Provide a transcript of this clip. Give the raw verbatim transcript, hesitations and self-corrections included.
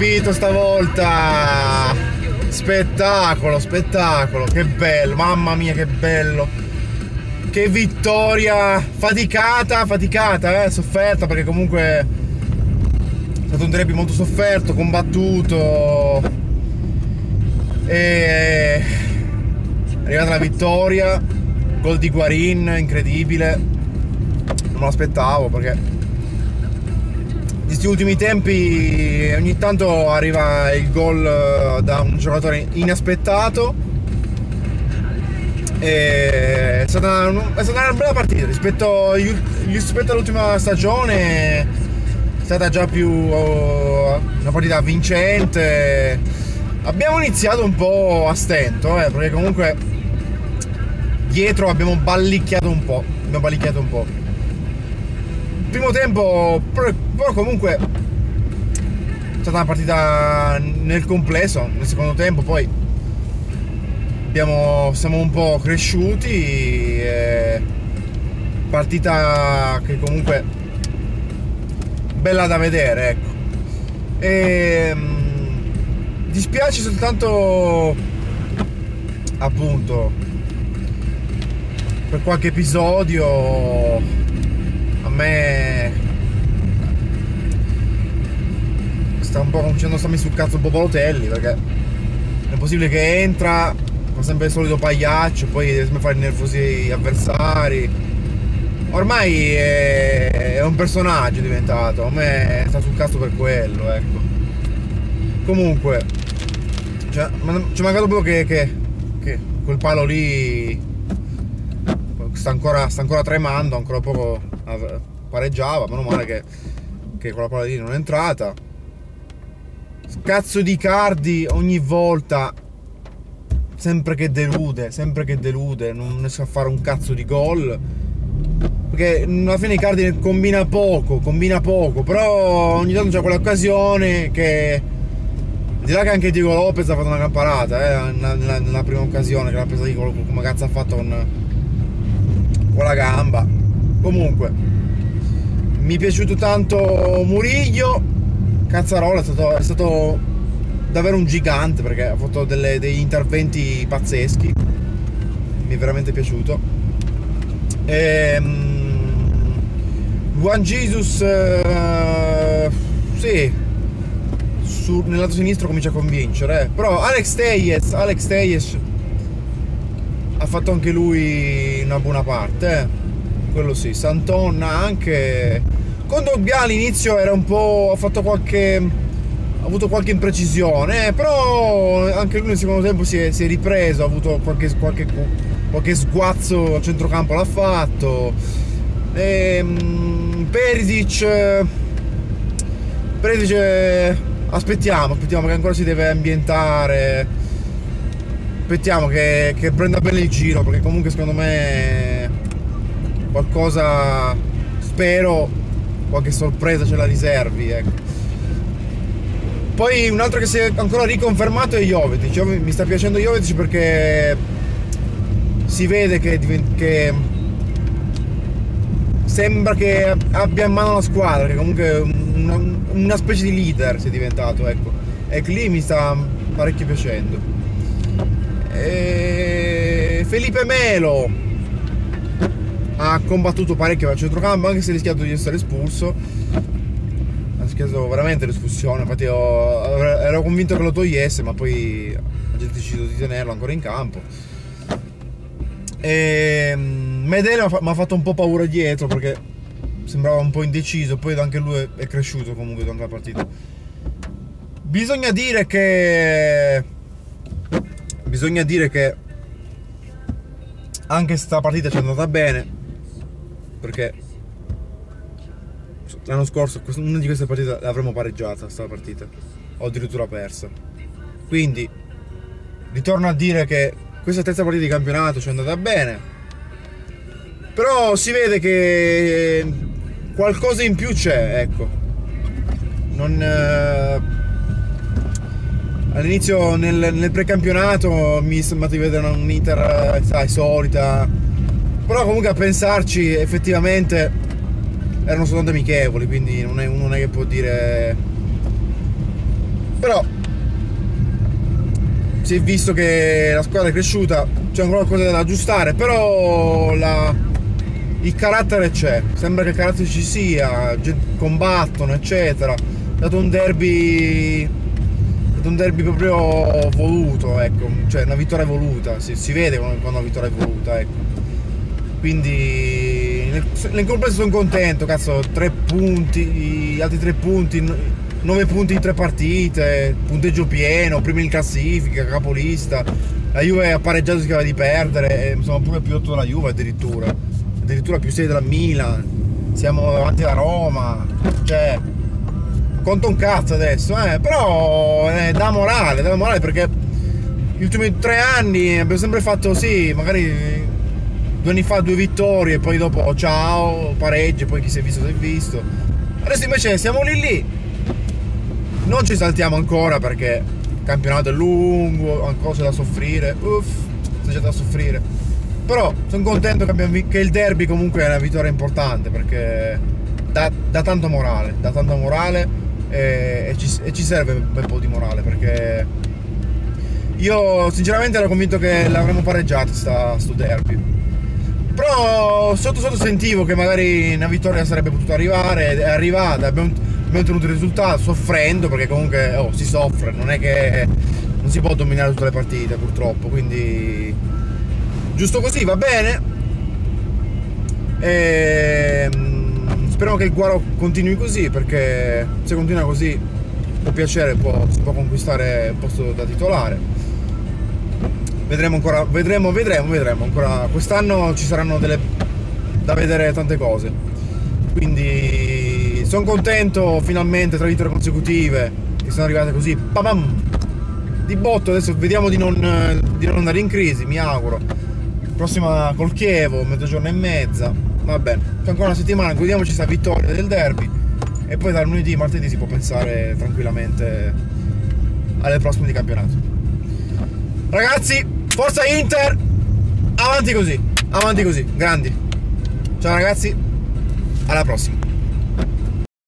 colpito stavolta. Spettacolo, spettacolo, che bello, mamma mia che bello. Che vittoria, faticata, faticata, eh, sofferta, perché comunque è stato un derby molto sofferto, combattuto. E è arrivata la vittoria, gol di Guarin, incredibile. Non me l'aspettavo perché in questi ultimi tempi ogni tanto arriva il gol da un giocatore inaspettato. E è stata, una, è stata una bella partita rispetto, rispetto all'ultima stagione. È stata già più una partita vincente. Abbiamo iniziato un po' a stento, eh, perché comunque dietro abbiamo ballicchiato un po'. Abbiamo ballicchiato un po'. Il primo tempo, però comunque è stata una partita nel complesso. Nel secondo tempo poi abbiamo, siamo un po' cresciuti. E partita che comunque bella da vedere, ecco. E dispiace soltanto appunto per qualche episodio. A me sta un po' cominciando a starmi sul cazzo un po' Balotelli, perché è possibile che entra, fa sempre il solito pagliaccio, poi deve sempre fare nervosi gli avversari. Ormai è, è un personaggio diventato, a me sta sul cazzo per quello, ecco. Comunque cioè, ci è mancato proprio che, che, che quel palo lì sta ancora, sta ancora tremando, ancora poco pareggiava, meno male che, che quella palla lì non è entrata. Cazzo di Icardi ogni volta, sempre che delude, sempre che delude, non riesce a fare un cazzo di gol, perché alla fine Icardi combina poco, combina poco, però ogni tanto c'è quell'occasione che, di là che anche Diego Lopez ha fatto una gran parata, eh, nella, nella prima occasione che l'ha presa di gol, come cazzo ha fatto con, con la gamba. Comunque mi è piaciuto tanto Murillo. Cazzarola è stato, è stato davvero un gigante, perché ha fatto delle, degli interventi pazzeschi, mi è veramente piaciuto. E, um, Juan Jesus, uh, sì, su, nel lato sinistro comincia a convincere, eh. Però Alex Telles, Alex Telles ha fatto anche lui una buona parte, eh. Quello sì. Santon anche. Kondogbia all'inizio era un po', ha fatto qualche, ha avuto qualche imprecisione, eh, però anche lui nel secondo tempo si è, si è ripreso, ha avuto qualche, qualche, qualche sguazzo a centrocampo, l'ha fatto. E, um, Perisic, Perisic, aspettiamo, aspettiamo che ancora si deve ambientare, aspettiamo che, che prenda bene il giro, perché comunque secondo me qualcosa, spero, qualche sorpresa ce la riservi, ecco. Poi un altro che si è ancora riconfermato è Jovetic. Mi sta piacendo Jovetic perché si vede che, che sembra che abbia in mano la squadra, che comunque è una, una specie di leader si è diventato, ecco. E lì mi sta parecchio piacendo. E Felipe Melo ha combattuto parecchio al centrocampo, anche se ha rischiato di essere espulso. Ha rischiato veramente l'espulsione, infatti io ero convinto che lo togliesse, ma poi ha deciso di tenerlo ancora in campo. E Medel mi ha fatto un po' paura dietro, perché sembrava un po' indeciso, poi anche lui è cresciuto comunque durante la partita. Bisogna dire che bisogna dire che anche sta partita ci è andata bene, perché l'anno scorso una di queste partite l'avremmo pareggiata, sta partita, o addirittura persa. Quindi ritorno a dire che questa terza partita di campionato ci è andata bene, però si vede che qualcosa in più c'è, ecco. Non eh, all'inizio nel, nel precampionato mi è sembrato di vedere un Inter, sai, solita, però comunque a pensarci effettivamente erano soltanto amichevoli, quindi non è, uno non è che può dire Però si è visto che la squadra è cresciuta, c'è ancora qualcosa da aggiustare, però la, il carattere c'è, sembra che il carattere ci sia, combattono eccetera. È stato un derby, è stato un derby proprio voluto, ecco, cioè una vittoria voluta, si, si vede quando una vittoria è voluta, ecco. Quindi nel, nel complesso sono contento, cazzo, tre punti, altri tre punti, nove punti in tre partite, punteggio pieno, primo in classifica, capolista. La Juve ha pareggiato, si chiama di perdere, siamo pure più otto della Juve addirittura, addirittura più sei della Milan, siamo davanti alla Roma, cioè conta un cazzo adesso, eh, però eh, dà morale, dà morale perché gli ultimi tre anni abbiamo sempre fatto sì, magari due anni fa due vittorie, poi dopo ciao, pareggi, poi chi si è visto si è visto. Adesso invece siamo lì lì, non ci saltiamo ancora perché il campionato è lungo, ancora c'è da soffrire, uff, c'è da soffrire. Però sono contento che, abbiamo, che il derby comunque è una vittoria importante perché dà, dà tanto morale, dà tanto morale e, e, ci, e ci serve un bel po' di morale perché io sinceramente ero convinto che l'avremmo pareggiato sta, sto derby. Però sotto sotto sentivo che magari una vittoria sarebbe potuta arrivare, è arrivata, abbiamo, abbiamo ottenuto il risultato soffrendo perché comunque oh, si soffre, non è che non si può dominare tutte le partite purtroppo, quindi giusto così va bene. E speriamo che il Guaro continui così perché se continua così può piacere, può, si può conquistare un posto da titolare. Vedremo ancora, vedremo, vedremo, vedremo ancora. Quest'anno ci saranno delle da vedere tante cose. Quindi sono contento, finalmente tre vittorie consecutive che sono arrivate così, pam, di botto. Adesso vediamo di non, di non andare in crisi, mi auguro. Prossima col Chievo, mezzogiorno e mezza. Va bene, c'è ancora una settimana, godiamoci questa vittoria del derby. E poi dal lunedì, martedì si può pensare tranquillamente alle prossime di campionato. Ragazzi, forza Inter, avanti così, avanti così, grandi. Ciao ragazzi, alla prossima.